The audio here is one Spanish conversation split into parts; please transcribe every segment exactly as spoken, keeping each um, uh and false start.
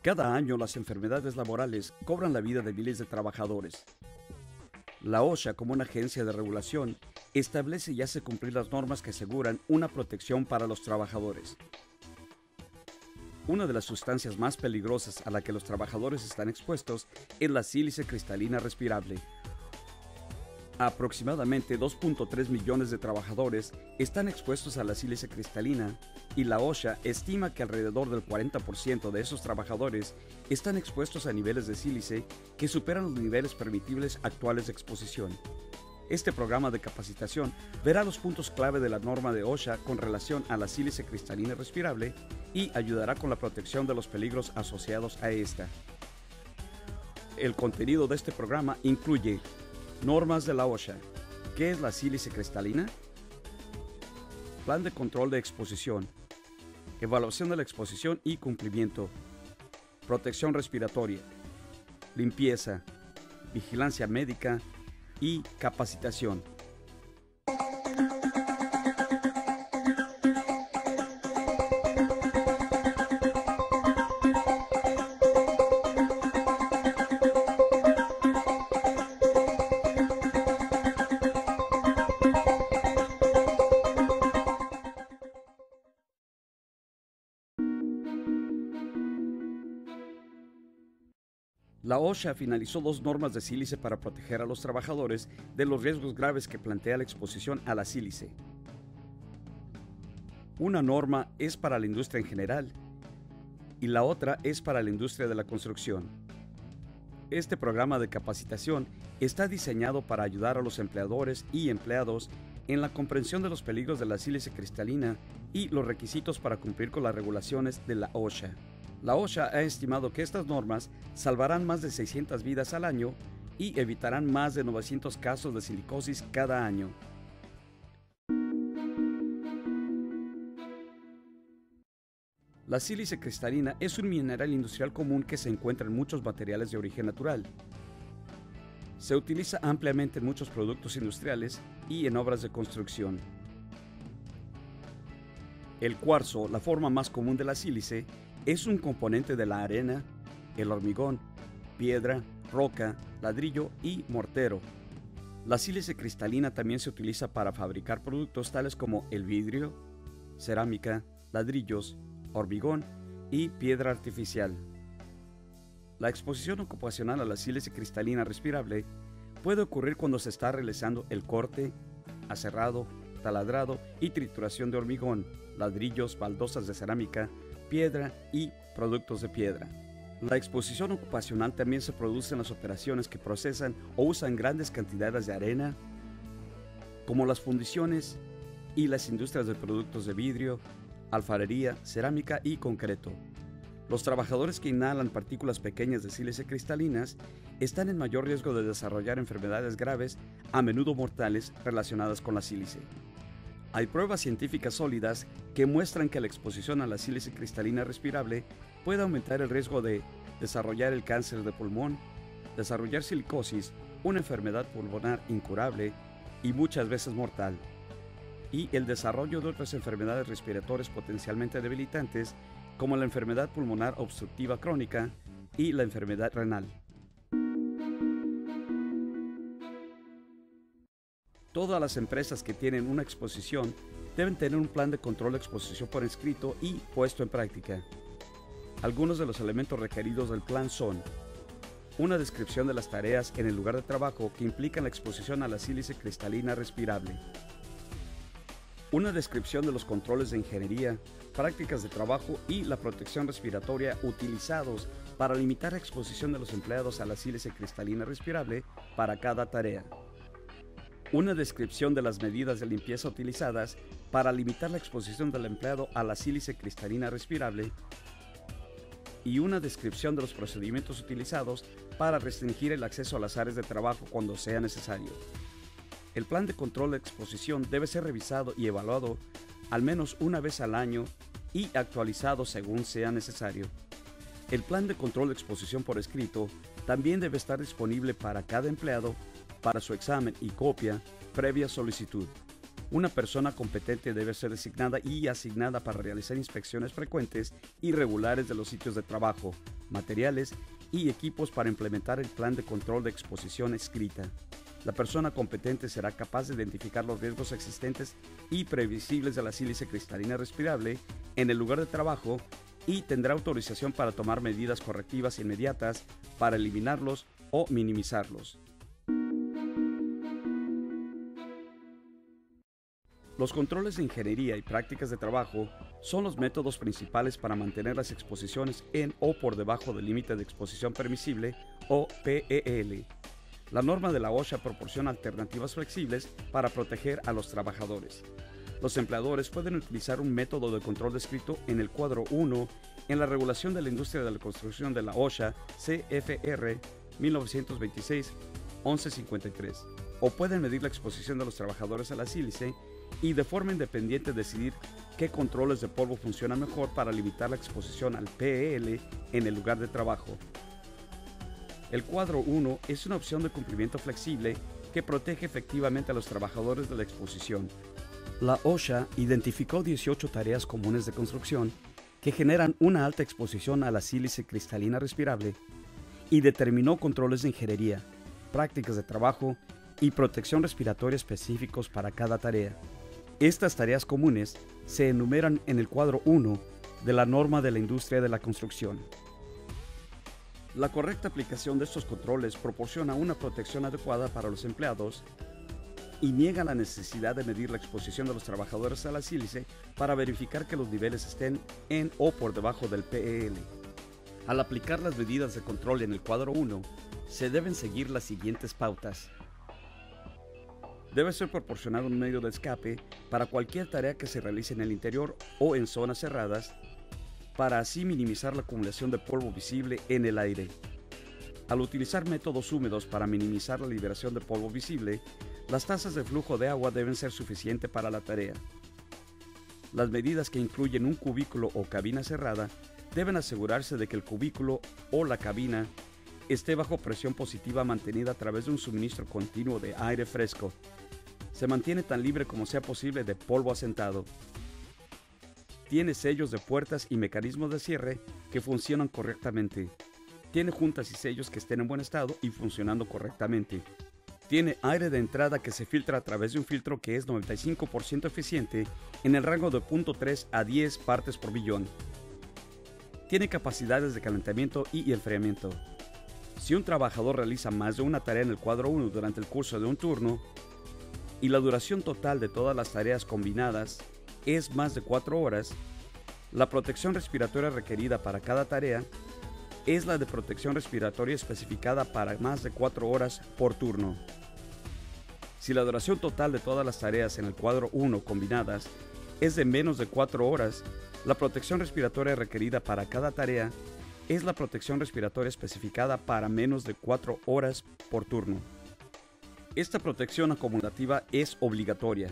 Cada año las enfermedades laborales cobran la vida de miles de trabajadores. La OSHA, como una agencia de regulación, establece y hace cumplir las normas que aseguran una protección para los trabajadores. Una de las sustancias más peligrosas a la que los trabajadores están expuestos es la sílice cristalina respirable. Aproximadamente dos punto tres millones de trabajadores están expuestos a la sílice cristalina y la OSHA estima que alrededor del cuarenta por ciento de esos trabajadores están expuestos a niveles de sílice que superan los niveles permitibles actuales de exposición. Este programa de capacitación verá los puntos clave de la norma de OSHA con relación a la sílice cristalina respirable y ayudará con la protección de los peligros asociados a esta. El contenido de este programa incluye normas de la OSHA. ¿Qué es la sílice cristalina? Plan de control de exposición. Evaluación de la exposición y cumplimiento. Protección respiratoria. Limpieza. Vigilancia médica y capacitación. La OSHA finalizó dos normas de sílice para proteger a los trabajadores de los riesgos graves que plantea la exposición a la sílice. Una norma es para la industria en general y la otra es para la industria de la construcción. Este programa de capacitación está diseñado para ayudar a los empleadores y empleados en la comprensión de los peligros de la sílice cristalina y los requisitos para cumplir con las regulaciones de la OSHA. La OSHA ha estimado que estas normas salvarán más de seiscientas vidas al año y evitarán más de novecientos casos de silicosis cada año. La sílice cristalina es un mineral industrial común que se encuentra en muchos materiales de origen natural. Se utiliza ampliamente en muchos productos industriales y en obras de construcción. El cuarzo, la forma más común de la sílice, es un componente de la arena, el hormigón, piedra, roca, ladrillo y mortero. La sílice cristalina también se utiliza para fabricar productos tales como el vidrio, cerámica, ladrillos, hormigón y piedra artificial. La exposición ocupacional a la sílice cristalina respirable puede ocurrir cuando se está realizando el corte, aserrado, taladrado y trituración de hormigón, ladrillos, baldosas de cerámica, piedra y productos de piedra. La exposición ocupacional también se produce en las operaciones que procesan o usan grandes cantidades de arena, como las fundiciones y las industrias de productos de vidrio, alfarería, cerámica y concreto. Los trabajadores que inhalan partículas pequeñas de sílice cristalinas están en mayor riesgo de desarrollar enfermedades graves, a menudo mortales, relacionadas con la sílice. Hay pruebas científicas sólidas que muestran que la exposición a la sílice cristalina respirable puede aumentar el riesgo de desarrollar el cáncer de pulmón, desarrollar silicosis, una enfermedad pulmonar incurable y muchas veces mortal, y el desarrollo de otras enfermedades respiratorias potencialmente debilitantes como la enfermedad pulmonar obstructiva crónica y la enfermedad renal. Todas las empresas que tienen una exposición deben tener un plan de control de exposición por escrito y puesto en práctica. Algunos de los elementos requeridos del plan son: una descripción de las tareas en el lugar de trabajo que implican la exposición a la sílice cristalina respirable, una descripción de los controles de ingeniería, prácticas de trabajo y la protección respiratoria utilizados para limitar la exposición de los empleados a la sílice cristalina respirable para cada tarea, una descripción de las medidas de limpieza utilizadas para limitar la exposición del empleado a la sílice cristalina respirable y una descripción de los procedimientos utilizados para restringir el acceso a las áreas de trabajo cuando sea necesario. El plan de control de exposición debe ser revisado y evaluado al menos una vez al año y actualizado según sea necesario. El plan de control de exposición por escrito también debe estar disponible para cada empleado para su examen y copia previa solicitud. Una persona competente debe ser designada y asignada para realizar inspecciones frecuentes y regulares de los sitios de trabajo, materiales y equipos para implementar el plan de control de exposición escrita. La persona competente será capaz de identificar los riesgos existentes y previsibles de la sílice cristalina respirable en el lugar de trabajo y tendrá autorización para tomar medidas correctivas inmediatas para eliminarlos o minimizarlos. Los controles de ingeniería y prácticas de trabajo son los métodos principales para mantener las exposiciones en o por debajo del límite de exposición permisible o P E L. La norma de la OSHA proporciona alternativas flexibles para proteger a los trabajadores. Los empleadores pueden utilizar un método de control descrito en el cuadro uno en la regulación de la industria de la construcción de la OSHA C F R mil novecientos veintiséis once cincuenta y tres, o pueden medir la exposición de los trabajadores a la sílice y de forma independiente decidir qué controles de polvo funcionan mejor para limitar la exposición al P E L en el lugar de trabajo. El cuadro uno es una opción de cumplimiento flexible que protege efectivamente a los trabajadores de la exposición. La OSHA identificó dieciocho tareas comunes de construcción que generan una alta exposición a la sílice cristalina respirable y determinó controles de ingeniería, prácticas de trabajo y protección respiratoria específicos para cada tarea. Estas tareas comunes se enumeran en el cuadro uno de la norma de la industria de la construcción. La correcta aplicación de estos controles proporciona una protección adecuada para los empleados y niega la necesidad de medir la exposición de los trabajadores a la sílice para verificar que los niveles estén en o por debajo del P E L. Al aplicar las medidas de control en el cuadro uno, se deben seguir las siguientes pautas. Debe ser proporcionado un medio de escape para cualquier tarea que se realice en el interior o en zonas cerradas, para así minimizar la acumulación de polvo visible en el aire. Al utilizar métodos húmedos para minimizar la liberación de polvo visible, las tasas de flujo de agua deben ser suficientes para la tarea. Las medidas que incluyen un cubículo o cabina cerrada deben asegurarse de que el cubículo o la cabina esté bajo presión positiva mantenida a través de un suministro continuo de aire fresco. Se mantiene tan libre como sea posible de polvo asentado. Tiene sellos de puertas y mecanismos de cierre que funcionan correctamente. Tiene juntas y sellos que estén en buen estado y funcionando correctamente. Tiene aire de entrada que se filtra a través de un filtro que es noventa y cinco por ciento eficiente en el rango de cero punto tres a diez partes por billón. Tiene capacidades de calentamiento y enfriamiento. Si un trabajador realiza más de una tarea en el cuadro uno durante el curso de un turno, y la duración total de todas las tareas combinadas es más de cuatro horas, la protección respiratoria requerida para cada tarea es la de protección respiratoria especificada para más de cuatro horas por turno. Si la duración total de todas las tareas en el cuadro uno combinadas es de menos de cuatro horas, la protección respiratoria requerida para cada tarea es la protección respiratoria especificada para menos de cuatro horas por turno. Esta protección acumulativa es obligatoria.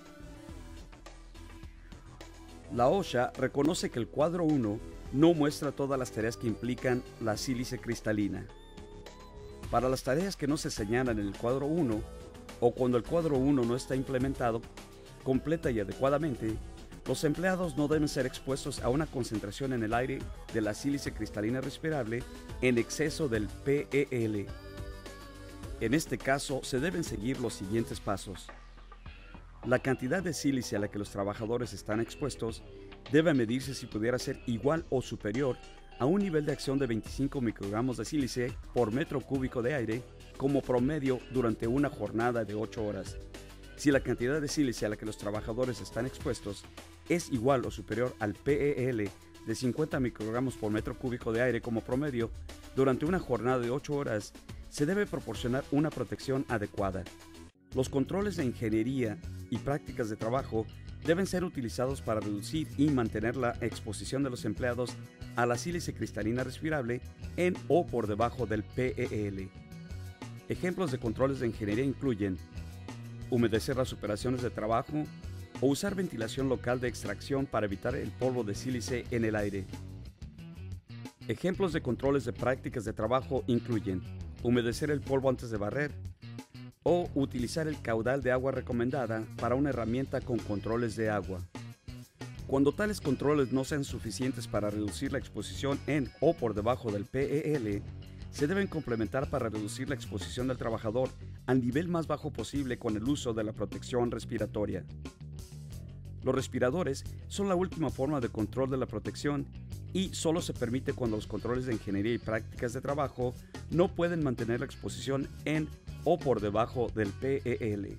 La OSHA reconoce que el cuadro uno no muestra todas las tareas que implican la sílice cristalina. Para las tareas que no se señalan en el cuadro uno, o cuando el cuadro uno no está implementado completa y adecuadamente, los empleados no deben ser expuestos a una concentración en el aire de la sílice cristalina respirable en exceso del P E L. En este caso, se deben seguir los siguientes pasos. La cantidad de sílice a la que los trabajadores están expuestos debe medirse si pudiera ser igual o superior a un nivel de acción de veinticinco microgramos de sílice por metro cúbico de aire como promedio durante una jornada de ocho horas. Si la cantidad de sílice a la que los trabajadores están expuestos es igual o superior al P E L de cincuenta microgramos por metro cúbico de aire como promedio durante una jornada de ocho horas, se debe proporcionar una protección adecuada. Los controles de ingeniería y prácticas de trabajo deben ser utilizados para reducir y mantener la exposición de los empleados a la sílice cristalina respirable en o por debajo del P E L. Ejemplos de controles de ingeniería incluyen humedecer las operaciones de trabajo o usar ventilación local de extracción para evitar el polvo de sílice en el aire. Ejemplos de controles de prácticas de trabajo incluyen humedecer el polvo antes de barrer, o utilizar el caudal de agua recomendada para una herramienta con controles de agua. Cuando tales controles no sean suficientes para reducir la exposición en o por debajo del P E L, se deben complementar para reducir la exposición del trabajador al nivel más bajo posible con el uso de la protección respiratoria. Los respiradores son la última forma de control de la protección y solo se permite cuando los controles de ingeniería y prácticas de trabajo no pueden mantener la exposición en o por debajo del P E L.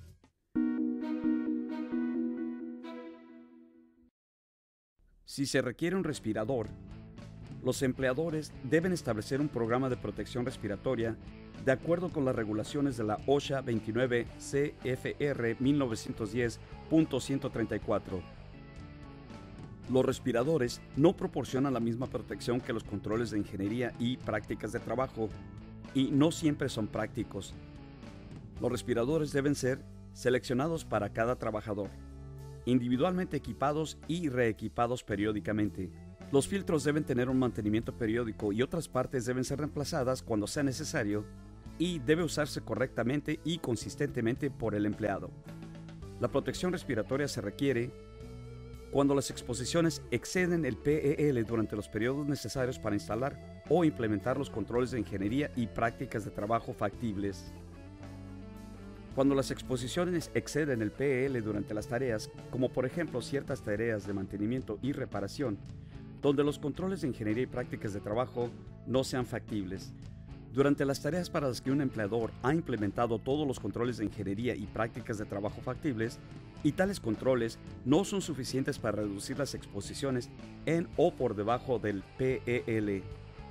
Si se requiere un respirador, los empleadores deben establecer un programa de protección respiratoria de acuerdo con las regulaciones de la OSHA veintinueve C F R mil novecientos diez punto ciento treinta y cuatro. Los respiradores no proporcionan la misma protección que los controles de ingeniería y prácticas de trabajo y no siempre son prácticos. Los respiradores deben ser seleccionados para cada trabajador, individualmente equipados y reequipados periódicamente. Los filtros deben tener un mantenimiento periódico y otras partes deben ser reemplazadas cuando sea necesario y debe usarse correctamente y consistentemente por el empleado. La protección respiratoria se requiere cuando las exposiciones exceden el P E L durante los periodos necesarios para instalar o implementar los controles de ingeniería y prácticas de trabajo factibles. Cuando las exposiciones exceden el P E L durante las tareas, como por ejemplo ciertas tareas de mantenimiento y reparación, donde los controles de ingeniería y prácticas de trabajo no sean factibles. Durante las tareas para las que un empleador ha implementado todos los controles de ingeniería y prácticas de trabajo factibles, y tales controles no son suficientes para reducir las exposiciones en o por debajo del P E L.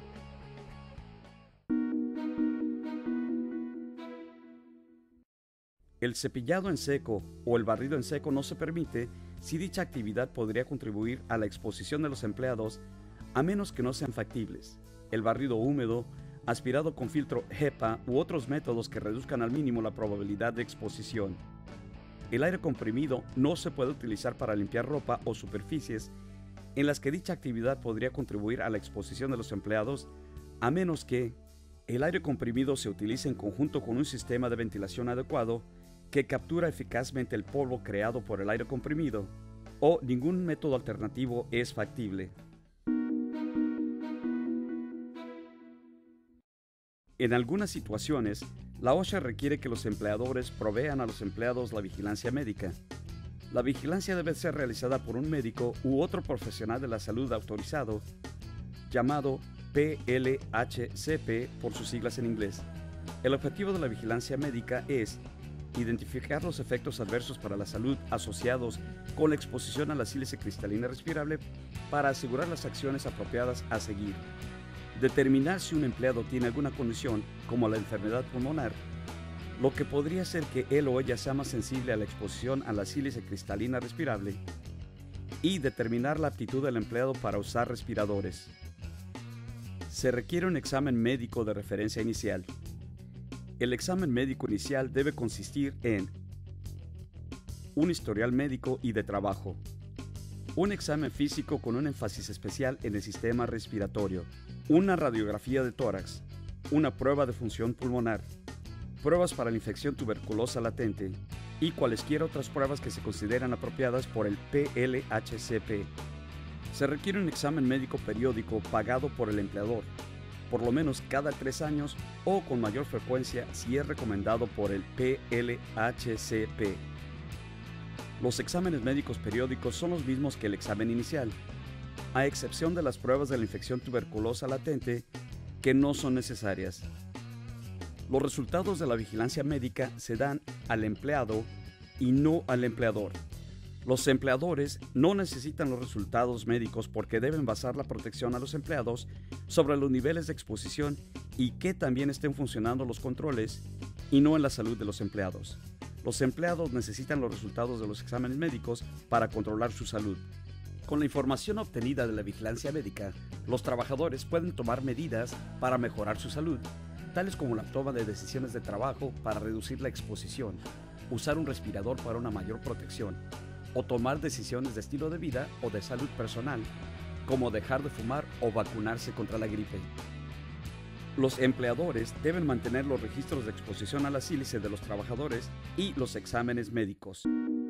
El cepillado en seco o el barrido en seco no se permite si dicha actividad podría contribuir a la exposición de los empleados, a menos que no sean factibles. El barrido húmedo, aspirado con filtro HEPA u otros métodos que reduzcan al mínimo la probabilidad de exposición. El aire comprimido no se puede utilizar para limpiar ropa o superficies en las que dicha actividad podría contribuir a la exposición de los empleados, a menos que el aire comprimido se utilice en conjunto con un sistema de ventilación adecuado que captura eficazmente el polvo creado por el aire comprimido, o ningún método alternativo es factible. En algunas situaciones, la OSHA requiere que los empleadores provean a los empleados la vigilancia médica. La vigilancia debe ser realizada por un médico u otro profesional de la salud autorizado, llamado P L H C P por sus siglas en inglés. El objetivo de la vigilancia médica es identificar los efectos adversos para la salud asociados con la exposición a la sílice cristalina respirable para asegurar las acciones apropiadas a seguir. Determinar si un empleado tiene alguna condición, como la enfermedad pulmonar, lo que podría hacer que él o ella sea más sensible a la exposición a la sílice cristalina respirable, y determinar la aptitud del empleado para usar respiradores. Se requiere un examen médico de referencia inicial. El examen médico inicial debe consistir en un historial médico y de trabajo, un examen físico con un énfasis especial en el sistema respiratorio, una radiografía de tórax, una prueba de función pulmonar, pruebas para la infección tuberculosa latente y cualesquiera otras pruebas que se consideran apropiadas por el P L H C P. Se requiere un examen médico periódico pagado por el empleador, por lo menos cada tres años o con mayor frecuencia si es recomendado por el P L H C P. Los exámenes médicos periódicos son los mismos que el examen inicial, a excepción de las pruebas de la infección tuberculosa latente, que no son necesarias. Los resultados de la vigilancia médica se dan al empleado y no al empleador. Los empleadores no necesitan los resultados médicos porque deben basar la protección a los empleados sobre los niveles de exposición y que también estén funcionando los controles y no en la salud de los empleados. Los empleados necesitan los resultados de los exámenes médicos para controlar su salud. Con la información obtenida de la vigilancia médica, los trabajadores pueden tomar medidas para mejorar su salud, tales como la toma de decisiones de trabajo para reducir la exposición, usar un respirador para una mayor protección, o tomar decisiones de estilo de vida o de salud personal, como dejar de fumar o vacunarse contra la gripe. Los empleadores deben mantener los registros de exposición a la sílice de los trabajadores y los exámenes médicos.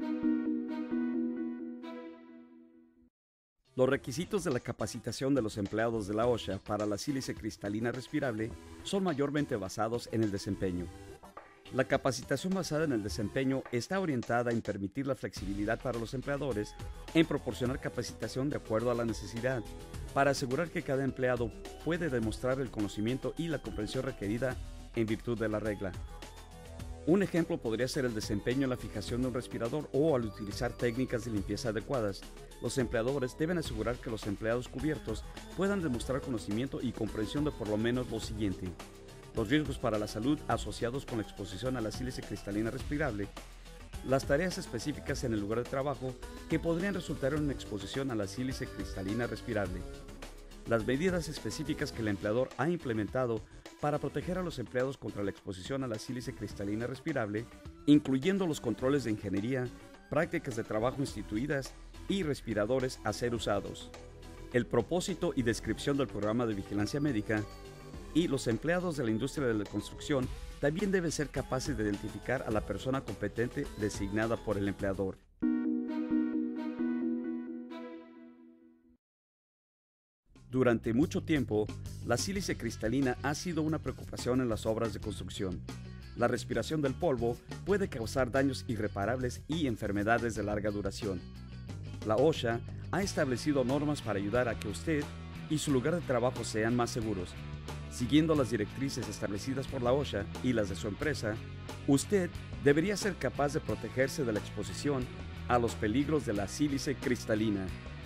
Los requisitos de la capacitación de los empleados de la OSHA para la sílice cristalina respirable son mayormente basados en el desempeño. La capacitación basada en el desempeño está orientada en permitir la flexibilidad para los empleadores en proporcionar capacitación de acuerdo a la necesidad, para asegurar que cada empleado puede demostrar el conocimiento y la comprensión requerida en virtud de la regla. Un ejemplo podría ser el desempeño en la fijación de un respirador o al utilizar técnicas de limpieza adecuadas. Los empleadores deben asegurar que los empleados cubiertos puedan demostrar conocimiento y comprensión de por lo menos lo siguiente: los riesgos para la salud asociados con la exposición a la sílice cristalina respirable, las tareas específicas en el lugar de trabajo que podrían resultar en una exposición a la sílice cristalina respirable, las medidas específicas que el empleador ha implementado para proteger a los empleados contra la exposición a la sílice cristalina respirable, incluyendo los controles de ingeniería, prácticas de trabajo instituidas y respiradores a ser usados, el propósito y descripción del programa de vigilancia médica, y los empleados de la industria de la construcción también deben ser capaces de identificar a la persona competente designada por el empleador. Durante mucho tiempo, la sílice cristalina ha sido una preocupación en las obras de construcción. La respiración del polvo puede causar daños irreparables y enfermedades de larga duración. La OSHA ha establecido normas para ayudar a que usted y su lugar de trabajo sean más seguros. Siguiendo las directrices establecidas por la OSHA y las de su empresa, usted debería ser capaz de protegerse de la exposición a los peligros de la sílice cristalina.